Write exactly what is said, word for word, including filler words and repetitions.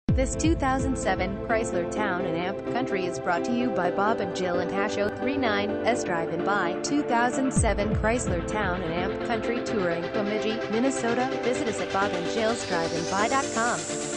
This two thousand seven Chrysler Town and Amp Country is brought to you by Bob and Jill and Hash oh three nine S Drive-In by two thousand seven Chrysler Town and Amp Country touring Bemidji, Minnesota. Visit us at bob and jills drive in by dot com.